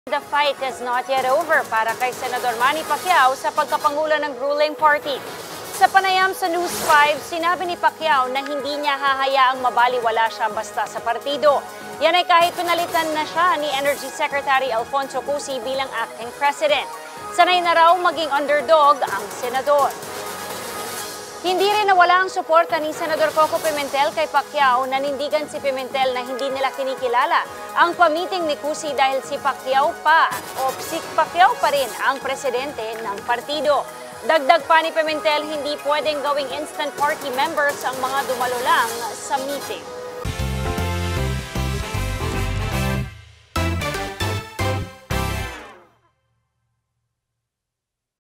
The fight is not yet over para kay Senador Manny Pacquiao sa pagkapangulo ng ruling party. Sa panayam sa News 5, sinabi ni Pacquiao na hindi niya hahayaang mabaliwala siya basta sa partido. Yan ay kahit pinalitan na siya ni Energy Secretary Alfonso Cusi bilang acting president. Sanay na raw maging underdog ang senador. Hindi rin nawala ang suporta ni Senador Coco Pimentel kay Pacquiao. Nanindigan si Pimentel na hindi nila kinikilala ang pamiting ni Cusi dahil si Pacquiao pa rin ang presidente ng partido. Dagdag pa ni Pimentel, hindi pwedeng gawing instant party members ang mga dumalo lang sa meeting.